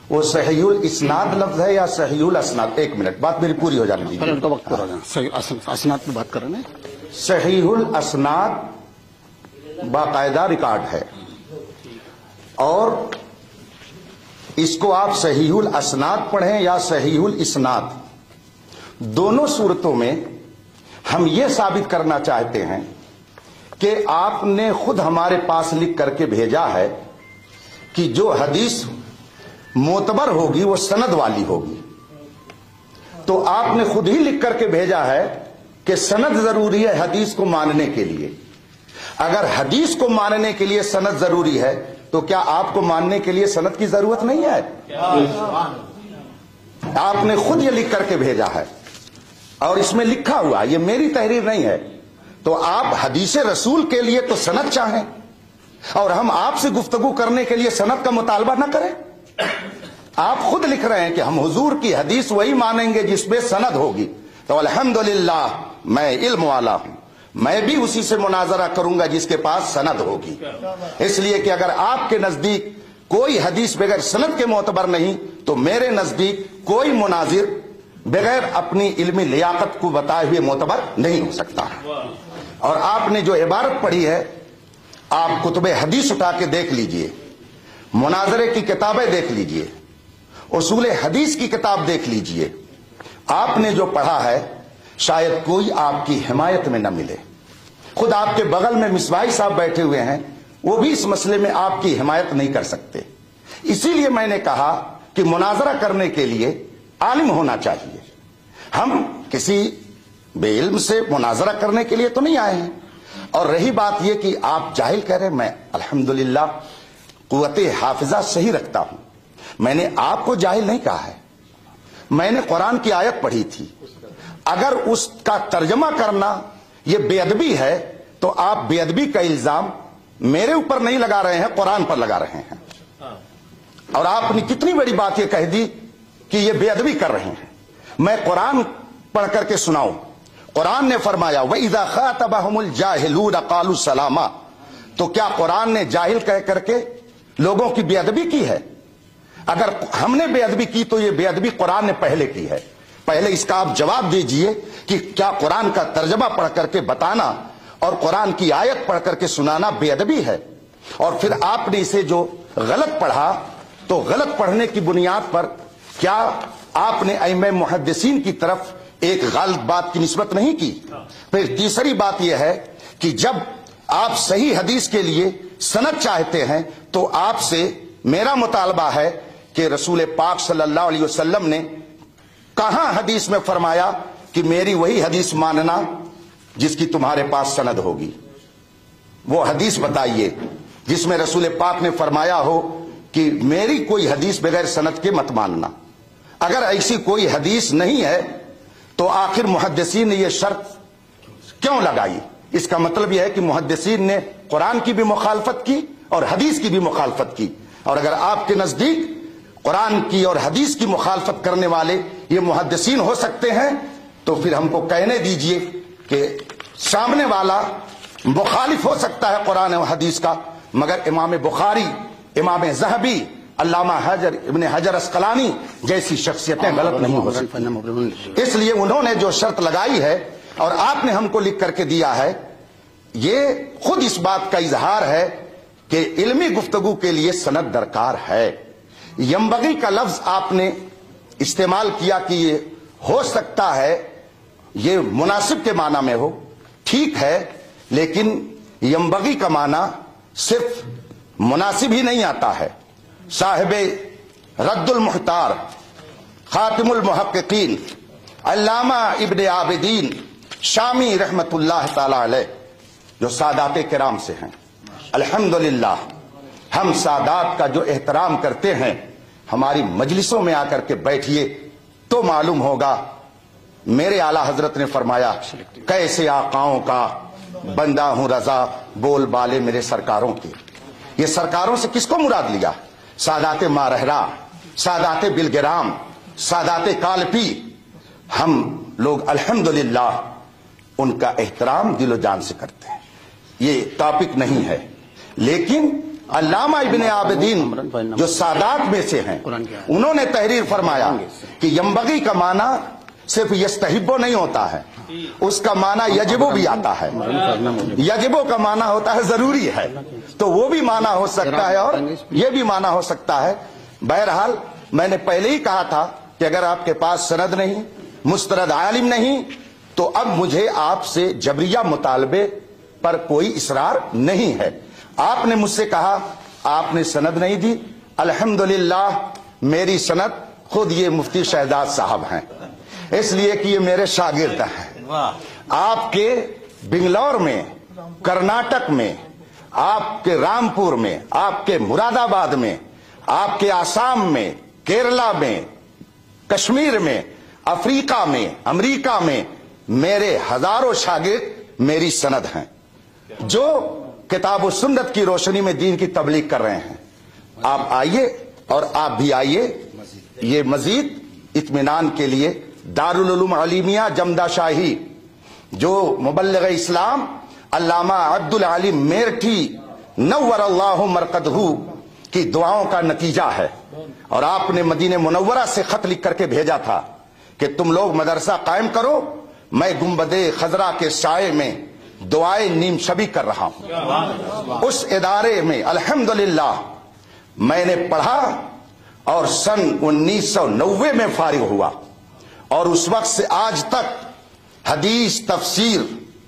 وہ صحیح الاسناد لفظ ہے یا صحیح الاسناد؟ ایک منٹ، بات میری پوری ہو جانے دیجیے. ان کا وقت پورا جانا. صحیح اسناد پہ بات کر رہے ہیں. صحیح الاسناد باقاعدہ ریکارڈ ہے، اور اس کو آپ صحیح الاسناد پڑھیں یا صحیح الاسناد، دونوں صورتوں میں ہم یہ ثابت کرنا چاہتے ہیں کہ آپ نے خود ہمارے پاس لکھ کر کے بھیجا ہے کہ جو حدیث معتبر ہوگی وہ سند والی ہوگی. تو آپ نے خود ہی لکھ کر کے بھیجا ہے کہ سند ضروری ہے حدیث کو ماننے کے لیے. اگر حدیث کو ماننے کے لیے سند ضروری ہے تو کیا آپ کو ماننے کے لیے سند کی ضرورت نہیں ہے؟ آپ نے خود یہ لکھ کر کے بھیجا ہے، اور اس میں لکھا ہوا، یہ میری تحریر نہیں ہے. تو آپ حدیث رسول کے لیے تو سند چاہیں اور ہم آپ سے گفتگو کرنے کے لیے سند کا مطالبہ نہ کریں. آپ خود لکھ رہے ہیں کہ ہم حضور کی حدیث وہی مانیں گے جس پہ سند ہوگی. تو الحمدللہ میں علم والا ہوں، میں بھی اسی سے مناظرہ کروں گا جس کے پاس سند ہوگی. اس لیے کہ اگر آپ کے نزدیک کوئی حدیث بغیر سند کے معتبر نہیں تو میرے نزدیک کوئی مناظر بغیر اپنی علمی لیاقت کو بتائے ہوئے معتبر نہیں ہو سکتا. اور آپ نے جو عبارت پڑھی ہے، آپ کتب حدیث اٹھا کے دیکھ لیجئے، مناظرے کی کتابیں دیکھ لیجئے، اصول حدیث کی کتاب دیکھ لیجئے. آپ نے جو پڑھا ہے شاید کوئی آپ کی حمایت میں نہ ملے. خود آپ کے بغل میں مصباحی صاحب بیٹھے ہوئے ہیں، وہ بھی اس مسئلے میں آپ کی حمایت نہیں کر سکتے. اسی لیے میں نے کہا کہ مناظرہ کرنے کے لیے عالم ہونا چاہیے. ہم کسی بے علم سے مناظرہ کرنے کے لیے تو نہیں آئے ہیں. اور رہی بات یہ کہ آپ جاہل کہہ رہے ہیں، میں الحمدللہ قوت حافظہ صحیح رکھتا ہوں. میں نے آپ کو جاہل نہیں کہا ہے. میں نے قرآن کی آیت پڑھی تھی. اگر اس کا ترجمہ کرنا یہ بے ادبی ہے تو آپ بے ادبی کا الزام میرے اوپر نہیں لگا رہے ہیں، قرآن پر لگا رہے ہیں. اور آپ نے کتنی بڑی بات یہ کہہ دی کہ یہ بے ادبی کر رہے ہیں. میں قرآن پڑھ کر کے سناؤں. قرآن نے فرمایا وَإِذَا خَاطَبَهُمُ الْجَاهِلُونَ قَالُوا سَلَامًا. تو کیا قرآن نے جاہل کہہ کر کے لوگوں کی بے ادبی کی ہے؟ اگر ہم نے بے ادبی کی تو یہ بے ادبی قرآن نے پہلے کی ہے. پہلے اس کا آپ جواب دیجئے کہ کیا قرآن کا ترجمہ پڑھ کر کے بتانا اور قرآن کی آیت پڑھ کر کے سنانا بے ادبی ہے؟ اور پھر آپ نے اسے جو غلط پڑھا تو غلط پڑھنے کی بنیاد پر کیا آپ نے ائمہ محدثین کی طرف ایک غلط بات کی نسبت نہیں کی؟ پھر تیسری بات یہ ہے کہ جب آپ صحیح حدیث کے لیے سند چاہتے ہیں تو آپ سے میرا مطالبہ ہے کہ رسول پاک صلی اللہ علیہ وسلم نے کہاں حدیث میں فرمایا کہ میری وہی حدیث ماننا جس کی تمہارے پاس سند ہوگی؟ وہ حدیث بتائیے جس میں رسول پاک نے فرمایا ہو کہ میری کوئی حدیث بغیر سند کے مت ماننا. اگر ایسی کوئی حدیث نہیں ہے تو آخر محدثین نے یہ شرط کیوں لگائی؟ اس کا مطلب یہ ہے کہ محدثین نے قرآن کی بھی مخالفت کی اور حدیث کی بھی مخالفت کی. اور اگر آپ کے نزدیک قرآن کی اور حدیث کی مخالفت کرنے والے یہ محدثین ہو سکتے ہیں تو پھر ہم کو کہنے دیجئے کہ سامنے والا مخالف ہو سکتا ہے قرآن و حدیث کا، مگر امام بخاری، امام ذہبی، علامہ ابن حجر اسقلانی جیسی شخصیتیں غلط نہیں ہو سکتی. اس لیے انہوں نے جو شرط لگائی ہے اور آپ نے ہم کو لکھ کر کے دیا ہے، یہ خود اس بات کا اظہار ہے کہ علمی گفتگو کے لیے سند درکار ہے. ینبغی کا لفظ آپ نے استعمال کیا کہ یہ ہو سکتا ہے، یہ مناسب کے معنی میں ہو، ٹھیک ہے، لیکن ینبغی کا معنی صرف مناسب ہی نہیں آتا ہے. صاحب رد المحتار، خاتم المحققین، علامہ ابن عابدین شامی رحمت اللہ تعالی علیہ، جو سادات کرام سے ہیں، الحمدللہ ہم سادات کا جو احترام کرتے ہیں، ہماری مجلسوں میں آ کر کے بیٹھیے تو معلوم ہوگا. میرے اعلیٰ حضرت نے فرمایا کیسے آقاؤں کا بندہ ہوں رضا، بول بالے میرے سرکاروں کے. یہ سرکاروں سے کس کو مراد لیا؟ سادات مارہرا، سادات بلگرام، سادات کالپی. ہم لوگ الحمدللہ ان کا احترام دل و جان سے کرتے ہیں. یہ ٹاپک نہیں ہے، لیکن علامہ ابن عابدین جو سادات میں سے ہیں، انہوں نے تحریر فرمایا کہ ینبغی کا معنی صرف یستحبو نہیں ہوتا ہے، اس کا معنی یجبو بھی آتا ہے. یجبو کا معنی ہوتا ہے ضروری ہے، تو وہ بھی معنی ہو سکتا ہے اور یہ بھی معنی ہو سکتا ہے. بہرحال میں نے پہلے ہی کہا تھا کہ اگر آپ کے پاس سند نہیں، مستند عالم نہیں، تو اب مجھے آپ سے جبریہ مطالبے پر کوئی اصرار نہیں ہے. آپ نے مجھ سے کہا آپ نے سند نہیں دی، الحمدللہ میری سند خود یہ مفتی شہزاد صاحب ہیں، اس لیے کہ یہ میرے شاگرد ہیں. آپ کے بنگلور میں، کرناٹک میں، آپ کے رامپور میں، آپ کے مراد آباد میں، آپ کے آسام میں، کیرلا میں، کشمیر میں، افریقہ میں، امریکہ میں میرے ہزاروں شاگرد میری سند ہیں جو کتاب و سنت کی روشنی میں دین کی تبلیغ کر رہے ہیں. آپ آئیے اور آپ بھی آئیے. یہ مزید اطمینان کے لیے دارالعلوم علیمیہ جمدہ شاہی جو مبلغ اسلام علامہ عبدالعلیم میرٹھی نور اللہ مرقدہ کی دعاؤں کا نتیجہ ہے. اور آپ نے مدینہ منورہ سے خط لکھ کر کے بھیجا تھا کہ تم لوگ مدرسہ قائم کرو، میں گنبد خضرا کے سائے میں دعائیں نیم شبی کر رہا ہوں. اس ادارے میں الحمدللہ میں نے پڑھا اور سن 1990 میں فارغ ہوا، اور اس وقت سے آج تک حدیث، تفسیر،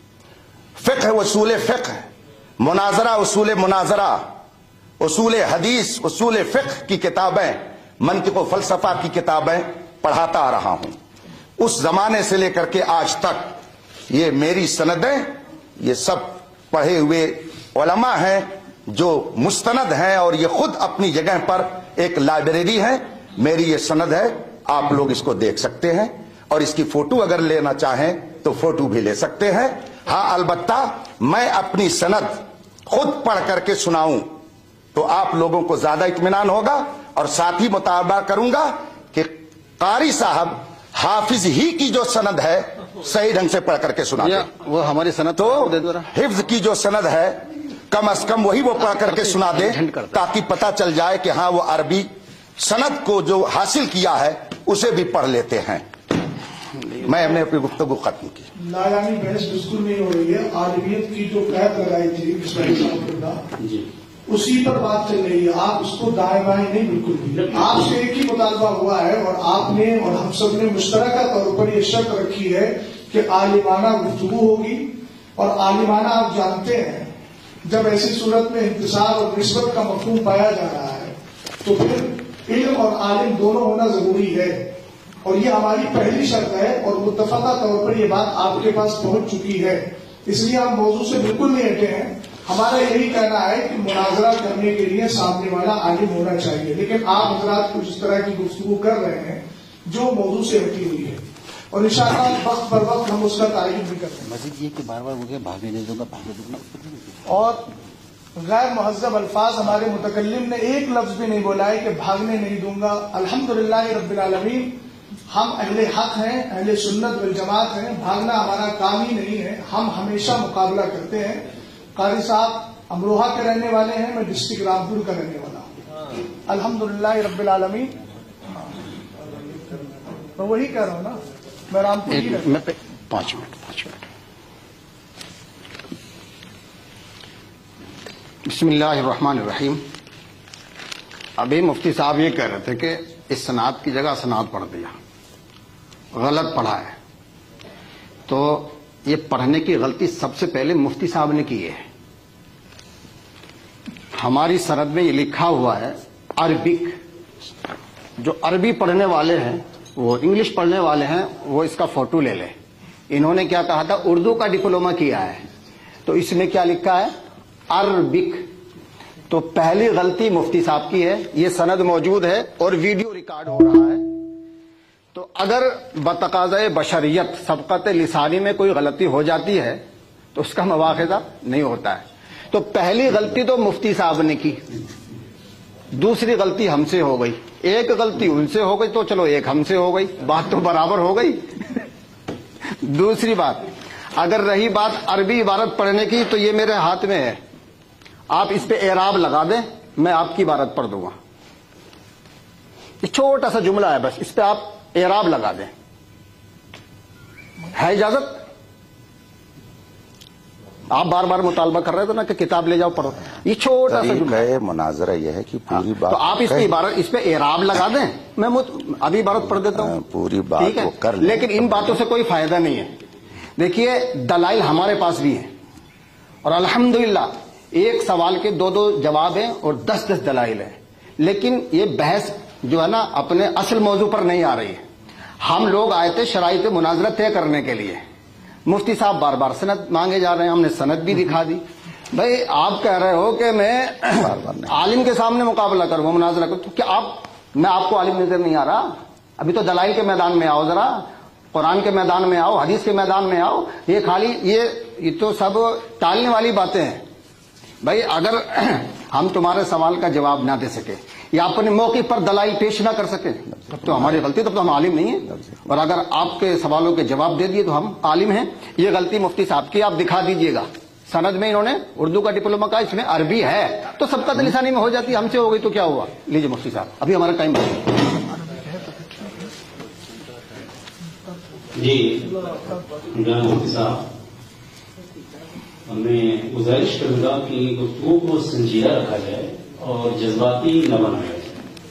فقہ، اصول فقہ، مناظرہ، اصول مناظرہ، اصول حدیث، اصول فقہ کی کتابیں، منطق و فلسفہ کی کتابیں پڑھاتا آ رہا ہوں. اس زمانے سے لے کر کے آج تک یہ میری سندیں، یہ سب پڑھے ہوئے علماء ہیں جو مستند ہیں، اور یہ خود اپنی جگہ پر ایک لائبریری ہے. میری یہ سند ہے، آپ لوگ اس کو دیکھ سکتے ہیں، اور اس کی فوٹو اگر لینا چاہیں تو فوٹو بھی لے سکتے ہیں. ہاں البتہ میں اپنی سند خود پڑھ کر کے سناؤں تو آپ لوگوں کو زیادہ اطمینان ہوگا، اور ساتھ ہی مطالبہ کروں گا کہ قاری صاحب حافظ ہی کی جو سند ہے صحیح ڈھنگ سے پڑھ کر کے سنا دیں. وہ ہماری سند تو حفظ کی جو سند ہے کم از کم وہی وہ پڑھ کر کے سنا دیں، تاکہ پتہ چل جائے کہ ہاں وہ عربی سند کو جو حاصل کیا ہے اسے بھی پڑھ لیتے ہیں. میں نے اپنی گفتگو ختم کی. لایانی بحث بالکل نہیں ہو رہی ہے. عالمیت کی جو قید لگائی تھی اسی پر بات چل رہی ہے. آپ اس کو دائیں بائیں نہیں، بالکل بھی. آپ سے ایک ہی مطالبہ ہوا ہے، اور آپ نے اور ہم سب نے مشترکہ طور پر یہ شرط رکھی ہے کہ عالمانہ گفتگو ہوگی. اور عالمانہ آپ جانتے ہیں جب ایسی صورت میں انتصار اور نسبت کا مفہوم پایا جا رہا ہے تو پھر علم اور عالم دونوں ہونا ضروری ہے. اور یہ ہماری پہلی شرط ہے، اور متفقہ طور پر یہ بات آپ کے پاس پہنچ چکی ہے. اس لیے آپ موضوع سے بالکل نہیں ہٹے ہیں. ہمارا یہی کہنا ہے کہ مناظرہ کرنے کے لیے سامنے والا عالم ہونا چاہیے، لیکن آپ حضرات کچھ اس طرح کی گفتگو کر رہے ہیں جو موضوع سے ہٹی ہوئی ہے، اور انشاءاللہ وقت پر وقت ہم اس کا تعین بھی کرتے ہیں. مزید یہ کہ بار بار مجھے بھاگنے نہیں دوں گا، اور غیر مہذب الفاظ ہمارے متکلم نے ایک لفظ بھی نہیں بولا ہے کہ بھاگنے نہیں دوں گا. الحمدللہ رب العالمین، ہم اہل حق ہیں، اہل سنت والجماعت ہیں. بھاگنا ہمارا کام ہی نہیں ہے، ہم ہمیشہ مقابلہ کرتے ہیں. قاری صاحب امروہہ کے رہنے والے ہیں، میں ڈسٹرکٹ رامپور کا رہنے والا ہوں. الحمدللہ رب العالمین. میں وہی کہہ رہا ہوں نا، میں رامپور ہی رہتا ہوں. 5 منٹ. بسم اللہ الرحمن الرحیم. ابھی مفتی صاحب یہ کہہ رہے تھے کہ اس سناد کی جگہ سناد پڑھ دیا، غلط پڑھا ہے. تو یہ پڑھنے کی غلطی سب سے پہلے مفتی صاحب نے کی ہے. ہماری سند میں یہ لکھا ہوا ہے عربک. جو عربی پڑھنے والے ہیں، وہ انگلش پڑھنے والے ہیں، وہ اس کا فوٹو لے لیں. انہوں نے کیا کہا تھا، اردو کا ڈپلوما کیا ہے، تو اس میں کیا لکھا ہے عربک. تو پہلی غلطی مفتی صاحب کی ہے. یہ سند موجود ہے اور ویڈیو ریکارڈ ہو رہا ہے. تو اگر بتقاضۂ بشریت سبقت لسانی میں کوئی غلطی ہو جاتی ہے تو اس کا مواخذہ نہیں ہوتا ہے. تو پہلی غلطی تو مفتی صاحب نے کی، دوسری غلطی ہم سے ہو گئی. ایک غلطی ان سے ہو گئی تو چلو ایک ہم سے ہو گئی، بات تو برابر ہو گئی. دوسری بات، اگر رہی بات عربی عبارت پڑھنے کی تو یہ میرے ہاتھ میں ہے. آپ اس پہ اعراب لگا دیں، میں آپ کی عبارت پڑھ دوں گا. یہ چھوٹا سا جملہ ہے، بس اس پہ آپ اعراب لگا دیں. ہے اجازت؟ آپ بار بار مطالبہ کر رہے تھے نا کہ کتاب لے جاؤ پڑھو. یہ چھوٹا سا جملہ ہے. مناظرہ یہ ہے کہ پوری بات تو آپ اس پہ عبارت، اس پہ اعراب لگا دیں، میں ابھی عبارت پڑھ دیتا ہوں. پوری بات ٹھیک ہے، وہ کر لیں. لیکن ان باتوں سے کوئی فائدہ نہیں ہے. دیکھیے دلائل ہمارے پاس بھی ہیں، اور الحمدللہ ایک سوال کے 2 جواب ہیں اور 10 دلائل ہیں. لیکن یہ بحث جو ہے نا اپنے اصل موضوع پر نہیں آ رہی ہے. ہم لوگ آئے تھے شرائط مناظرہ طے کرنے کے لیے. مفتی صاحب بار بار سند مانگے جا رہے ہیں، ہم نے سند بھی دکھا دی. بھائی آپ کہہ رہے ہو کہ میں عالم کے سامنے مقابلہ کروں، مناظرہ کروں، تو کیا میں آپ کو عالم نظر نہیں آ رہا؟ ابھی تو دلائل کے میدان میں آؤ، ذرا قرآن کے میدان میں آؤ، حدیث کے میدان میں آؤ. یہ خالی یہ تو سب ٹالنے والی باتیں ہیں. بھائی اگر ہم تمہارے سوال کا جواب نہ دے سکے یا اپنے موقع پر دلائل پیش نہ کر سکے تب تو ہماری غلطی، تب تو ہم عالم نہیں ہیں. اور اگر آپ کے سوالوں کے جواب دے دیے تو ہم عالم ہیں. یہ غلطی مفتی صاحب کی، آپ دکھا دیجئے گا. سند میں انہوں نے اردو کا ڈپلوما کا، اس میں عربی ہے تو سب کا لسانی میں ہو جاتی ہے، ہم سے ہو گئی تو کیا ہوا. لیجیے مفتی صاحب، ابھی ہمارا ٹائم بچ. جی مفتی صاحب، میں گزارش کروں گا کہ گفتگو کو سنجیدہ رکھا جائے اور جذباتی نہ بنایا جائے،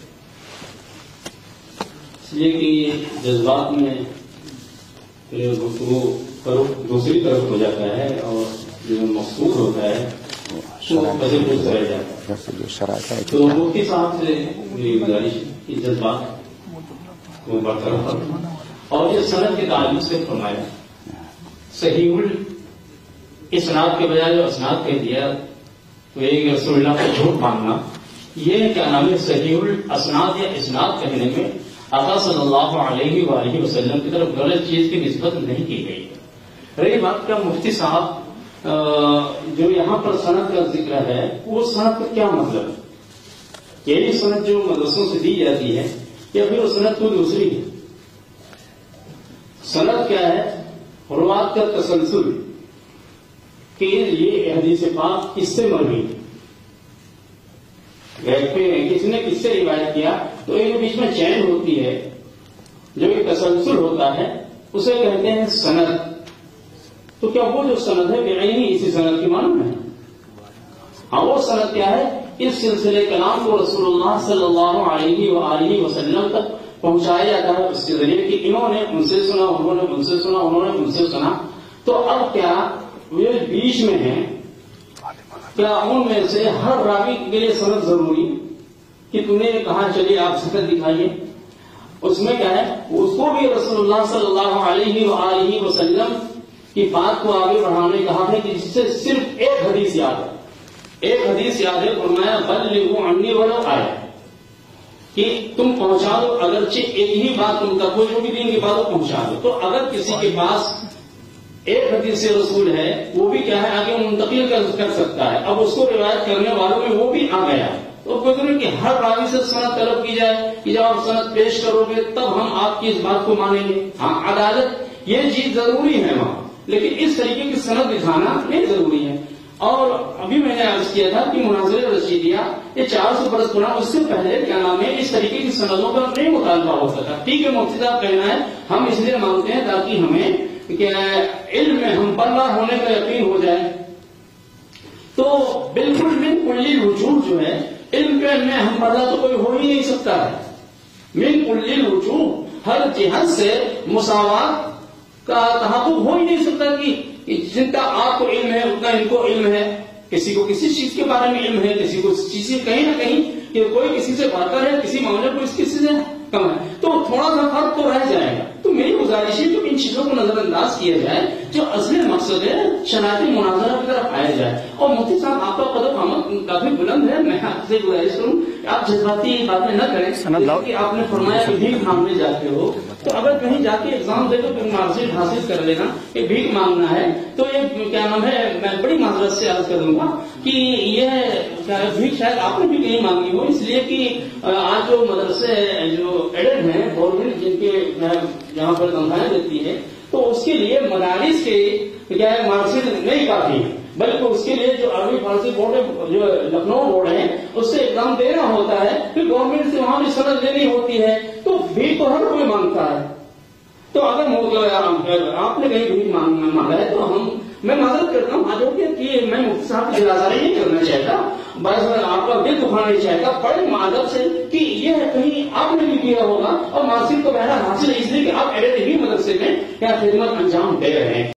اس لیے کہ جذبات میں گفتگو دوسری طرف ہو جاتا ہے اور جو مقصود ہوتا ہے وہ بدل بوجھ رہ جاتا ہے. تو مفتی صاحب سے میری گزارش کہ جذبات کو برقرار رکھیں. اور جو سند کے تعلق سے فرمایا صحیح اسناد کے بجائے جو اسناد کہہ دیا تو ایک رسول اللہ کو جھوٹ ماننا، یہ کیا نام ہے صحیح الاسناد یا اسناد کہنے میں آقا صلی اللہ علیہ وآلہ وسلم کی طرف غلط چیز کی نسبت نہیں کی گئی. رہی بات کا مفتی صاحب جو یہاں پر سند کا ذکر ہے، وہ سند کا کیا مطلب ہے؟ یہی سند جو مدرسوں سے دی جاتی ہے یا پھر وہ سند کوئی دوسری ہے؟ سند کیا ہے؟ روات کا تسلسل کہ یہ حدیث پاک کس سے مروی کس نے کس سے روایت کیا، تو ان کے بیچ میں چین ہوتی ہے، جو ایک تسلسل ہوتا ہے اسے کہتے ہیں سند. تو کیا وہ جو سند ہے بعینی اسی سند کی معلوم ہے؟ ہاں، وہ سند کیا ہے؟ اس سلسلے کلام کو رسول اللہ صلی اللہ علیہ وآلہ وسلم تک پہنچایا جاتا ہے اس کے ذریعے کہ انہوں نے ان سے سنا، انہوں نے ان سے سنا، انہوں نے ان سے سنا. تو اب کیا وہ بیچ میں ہیں، کیا ان میں سے ہر راوی کے لیے سند ضروری کہ تم نے کہاں چلیے آپ سند دکھائیے؟ اس میں کیا ہے، اس کو بھی رسول اللہ صلی اللہ علیہ وآلہ وسلم کی بات کو آگے بڑھانے کہا ہے کہ جس سے صرف ایک حدیث یاد ہے، ایک حدیث یاد ہے، فرمایا بلغوا عنی ولو آیہ، کہ تم پہنچا دو اگرچہ ایک ہی بات تم کا کوئی بھی دین کی بات کو پہنچا دو. تو اگر کسی کے پاس ایک حدیث رسول ہے وہ بھی کیا ہے آگے منتقل کر سکتا ہے. اب اس کو روایت کرنے والوں میں وہ بھی آ گیا. تو کوئی کہ ہر راوی سے سند طلب کی جائے کہ جب آپ سند پیش کرو گے تب ہم آپ کی اس بات کو مانیں گے. ہاں، عدالت یہ چیز ضروری ہے وہاں، لیکن اس طریقے کی سند دکھانا نہیں ضروری ہے. اور ابھی میں نے عرض کیا تھا کہ مناظر رشیدیہ یہ 400 برس پرانا، اس سے پہلے کیا نام ہے اس طریقے کی سندوں کا نہیں مطالبہ ہو سکتا. ٹھیک ہے، مفتی صاحب کہنا ہے ہم اس لیے مانگتے ہیں تاکہ ہمیں کہ علم میں ہم پڑھنا ہونے کا یقین ہو جائے. تو بالکل من کل الوجوہ جو ہے علم میں ہم پڑھنا تو کوئی ہو ہی نہیں سکتا ہے. من کل الوجوہ، ہر جہت سے مساوات کا تحقق ہو ہی نہیں سکتا کہ جتنا آپ کو علم ہے اتنا ان کو علم ہے. کسی کو کسی چیز کے بارے میں علم ہے، کسی کو چیز سے کہیں نہ کہیں کہ کوئی کسی سے بہتر ہے، کسی معاملے کو کسی سے کم ہے، تو تھوڑا سا فرق تو رہ جائے گا. تو میری گزارش ہے کہ ان چیزوں کو نظر انداز کیا جائے، جو اصل مقصد ہے شرائط مناظرہ کی طرف آیا جائے. اور مفتی صاحب آپ کا قدر قامت کافی بلند ہے، میں آپ سے گزارش کروں کہ آپ جذباتی باتیں نہ کریں. کہ آپ نے فرمایا کہ بھیک مانگنے جاتے ہو، تو اگر کہیں جا کے ایگزام دے دو تو مارکشیٹ حاصل کر لینا کہ بھیک مانگنا ہے. تو یہ کیا نام ہے، میں بڑی معذرت سے عرض کروں گا کہ یہ بھیک شاید آپ نے بھی کہیں مانگی ہو، اس لیے کہ آج جو مدرسے جو ایڈڈ ہیں گورنمنٹ جن کے یہاں پر تنخواہیں دیتی ہے، تو اس کے لیے مدارس کے کیا ہے مارکشیٹ نہیں کافی ہے. بلکہ اس کے لیے جو عربی فارسی بورڈ جو لکھنؤ بورڈ ہے اس سے ایگزام دینا ہوتا ہے، پھر گورنمنٹ سے وہاں بھی سند لینی ہوتی ہے، تو بھی تو ہر کوئی مانگتا ہے۔ تو اگر آپ نے کہیں بھی مانگا ہے تو میں معذرت کرتا ہوں حاجت کہ میں مفتی صاحب کی جلازاری نہیں کرنا چاہتا، بس آپ کا دل دکھانا نہیں چاہتا، بڑے معذرت سے کہ یہ کہیں آپ نے بھی کیا ہوگا اور مارکسیٹ کو بہرحال حاصل ہے اس لیے کہ آپ ایڈٹ ہی مدرسے میں کیا خدمت انجام دے رہے ہیں۔